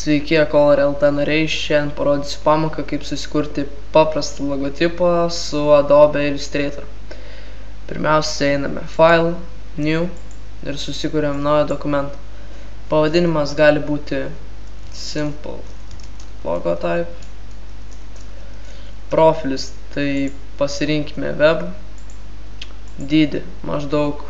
Sveiki, Color.lt nariai, šiandien parodysiu pamoką, kaip susikurti paprastą logotipą su Adobe Illustrator. Pirmiausia, einame File, New ir susikuriam naują dokumentą. Pavadinimas gali būti Simple Logotype. Profilis, tai pasirinkime Web. Dydį maždaug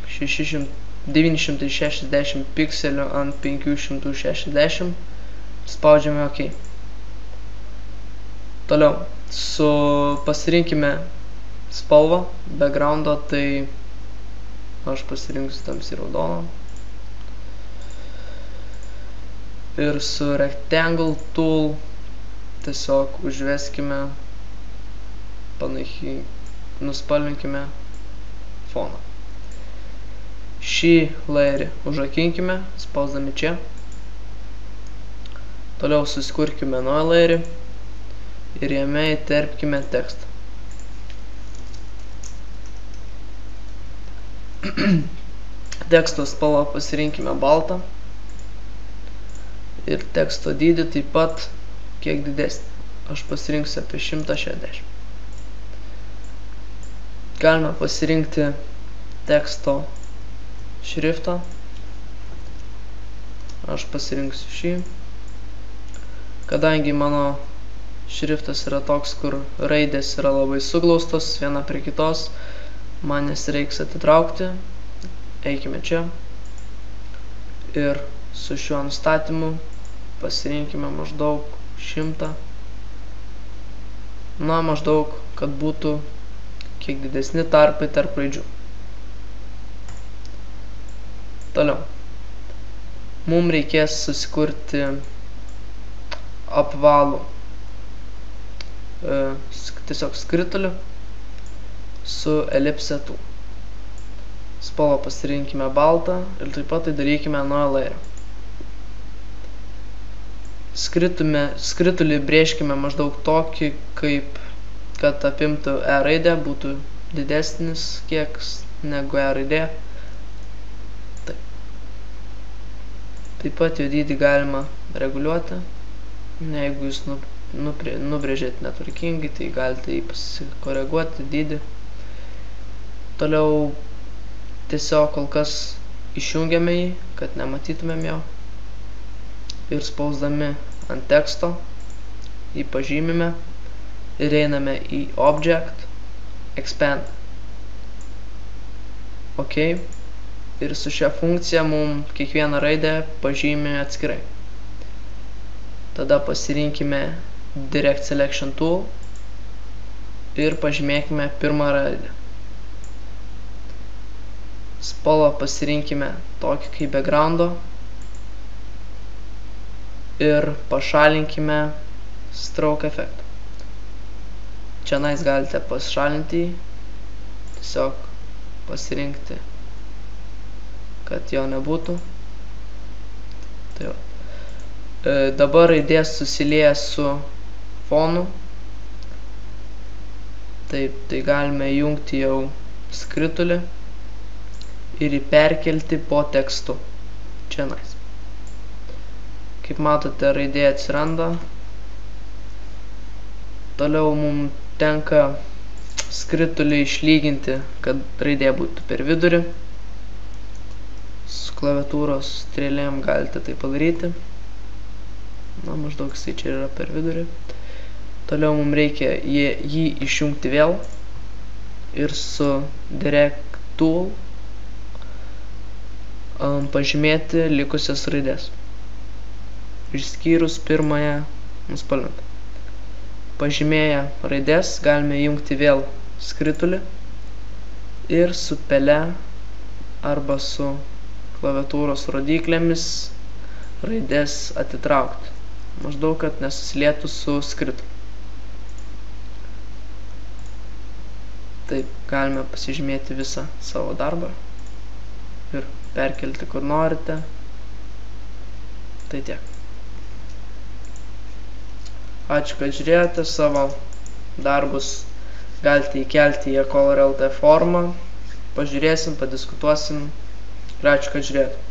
960 pikselių ant 560. Spaudžiame OK. Toliau, pasirinkime spalvą, backgroundo, tai aš pasirinksiu tamsiai raudoną. Ir su Rectangle Tool tiesiog užveskime, nuspalvinkime foną. Šį layerį užrakinkime, spausdami čia. Toliau susikurkime naują layerį ir jame įterpkime tekstą. Teksto spalvą pasirinkime baltą ir teksto dydį taip pat kiek didesnį. Aš pasirinksiu apie 160. Galime pasirinkti teksto šriftą. Aš pasirinksiu šį. Kadangi mano šriftas yra toks, kur raidės yra labai suglaustos viena prie kitos, man jas reiks atitraukti. Eikime čia. Ir su šiuo nustatymu pasirinkime maždaug 100. Maždaug, kad būtų kiek didesni tarpai tarp raidžių. Toliau. Mums reikės susikurti apvalų tiesiog skritulį su elipse tool. Spalvą pasirinkime baltą ir taip pat tai darykime naują layerį. Skritulį brėžkime maždaug tokį, kaip kad apimtų E raidę, būtų didesnis kiek negu E raidė. Taip pat jo dydį galima reguliuoti. Jeigu jūs nubrėžėt netvarkingai, tai galite jį pasikoreguoti dydį. Toliau tiesiog kol kas išjungiame jį, kad nematytumėm jo. Ir spausdami ant teksto jį pažymime ir einame į Object, Expand. OK. Ir su šia funkcija mums kiekvieną raidę pažymime atskirai. Tada pasirinkime Direct Selection Tool ir pažymėkime pirmą raidę. Spalvą pasirinkime tokį kaip backgroundo ir pašalinkime stroke efektą. Čia galite pašalinti jį, tiesiog pasirinkti, kad jo nebūtų. Tai va. Dabar raidės susilieja su fonu. Taip, tai galime jungti jau skritulį ir jį perkelti po tekstu. Čia nais. Kaip matote, raidė atsiranda. Toliau mums tenka skritulį išlyginti, kad raidė būtų per vidurį. Su klaviatūros strėlėm galite tai padaryti. Maždaug jisai čia yra per vidurį. Toliau mums reikia jį išjungti vėl ir su Direct Tool pažymėti likusias raidės. Išskyrus pirmąją nuspalvintą. Pažymėję raidės galime jungti vėl skritulį ir su pele arba su klaviatūros rodyklėmis raidės atitraukti. Maždaug, kad nesusilietų su skrituliu. Taip, galime pasižymėti visą savo darbą ir perkelti kur norite. Tai tiek. Ačiū, kad žiūrėjote. Savo darbus galite įkelti į Color.lt formą. Pažiūrėsim, padiskutuosim. Ir ačiū, kad žiūrėjote.